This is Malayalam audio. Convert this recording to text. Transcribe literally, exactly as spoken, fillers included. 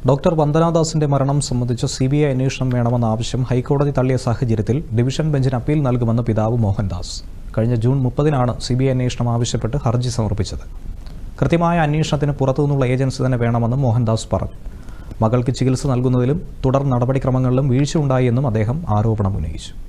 ഡോക്ടർ വന്ദനാദാസിന്റെ മരണം സംബന്ധിച്ച് സി ബി ഐ അന്വേഷണം വേണമെന്ന ആവശ്യം ഹൈക്കോടതി തള്ളിയ സാഹചര്യത്തിൽ ഡിവിഷൻ ബെഞ്ചിന് അപ്പീൽ നൽകുമെന്ന് പിതാവ് മോഹൻദാസ്. കഴിഞ്ഞ ജൂൺ മുപ്പതിനാണ് സി ബി ഐ അന്വേഷണം ആവശ്യപ്പെട്ട് ഹർജി സമർപ്പിച്ചത്. കൃത്യമായ അന്വേഷണത്തിന് പുറത്തുനിന്നുള്ള ഏജൻസി തന്നെ വേണമെന്ന് മോഹൻദാസ് പറഞ്ഞു. മകൾക്ക് ചികിത്സ നൽകുന്നതിലും തുടർ നടപടിക്രമങ്ങളിലും വീഴ്ചയുണ്ടായി എന്നും അദ്ദേഹം ആരോപണം ഉന്നയിച്ചു.